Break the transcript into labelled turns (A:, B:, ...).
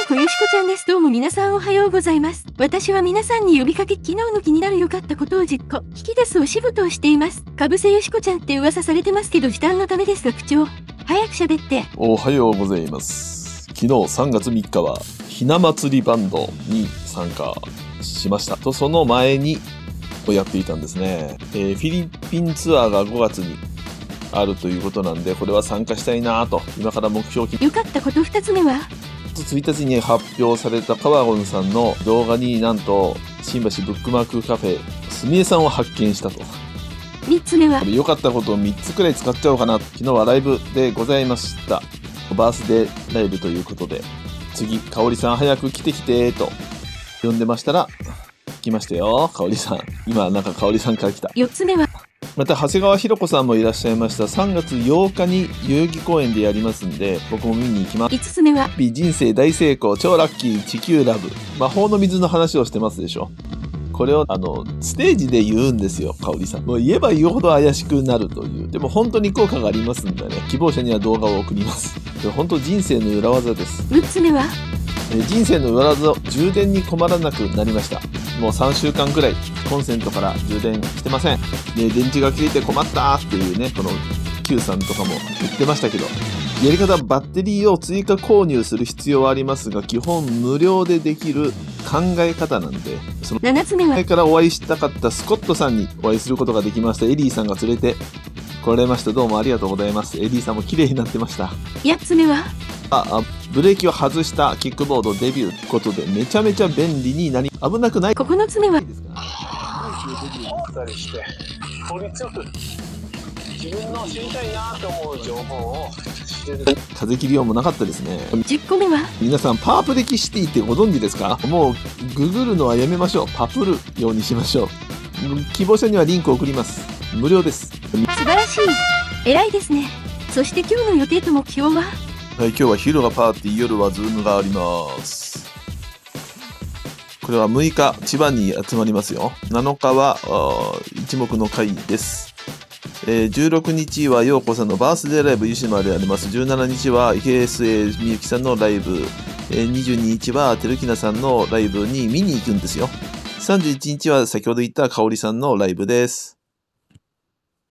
A: 子よしこちゃんです。どうも皆さんおはようございます。私は皆さんに呼びかけ、昨日の気になる良かったことを10個引き出すお仕事をしています。かぶせよしこちゃんって噂されてますけど、時短のためですが口調早く喋って。
B: おはようございます。昨日3月3日はひな祭りバンドに参加しましたと、その前にやっていたんですね。フィリピンツアーが5月にあるということなんで、これは参加したいなと今から目標を
A: 良かったこと2つ目は
B: 1日に発表されたカワゴンさんの動画に、なんと新橋ブックマークカフェすみえさんを発見したと。
A: 3つ目は
B: 良かったことを3つくらい使っちゃおうかな。昨日はライブでございました。バースデーライブということで、次かおりさん早く来てきてと呼んでましたら来ましたよ、かおりさん。今なんかかおりさんから来た。
A: 4つ目は
B: また長谷川博子さんもいらっしゃいました。3月8日に代々木公園でやりますんで、僕も見に行きます。
A: 5つ目は
B: 人生大成功、超ラッキー、地球ラブ、魔法の水の話をしてますでしょ。これをステージで言うんですよ、かおりさん。もう言えば言うほど怪しくなるという。でも本当に効果がありますんでね、希望者には動画を送ります。本当人生の裏技です。
A: 6つ目は
B: 人生の裏技、充電に困らなくなりました。もう3週間くらいコンセントから充電してません。で、電池が切れて困ったっていうね、この Q さんとかも言ってましたけど、やり方、バッテリーを追加購入する必要はありますが、基本無料でできる考え方なんで、その
A: 7つ目は
B: 前からお会いしたかったスコットさんにお会いすることができました。エリーさんが連れて来られました。どうもありがとうございます。エリーさんも綺麗になってました。
A: 8つ目は
B: ブレーキを外したキックボードデビューことでめちゃめちゃ便利になり、危なくない。
A: 9つ目は
C: たりして効率よく自分の知りたいなと思う情報を知れる。
B: 風切り音もなかったですね。
A: 10個目は
B: 皆さんパープ歴シティってご存知ですか？もうググるのはやめましょう。パプるようにしましょう。希望者にはリンクを送ります。無料です。
A: 素晴らしい、偉いですね。そして今日の予定と目標は
B: はい、今日は昼がパーティー、夜はズームがあります。これは6日、千葉に集まりますよ。7日は一目の会です。16日は陽子さんのバースデーライブ湯島であります。17日は KSA みゆきさんのライブ。22日はてるきなさんのライブに見に行くんですよ。31日は先ほど言ったかおりさんのライブです。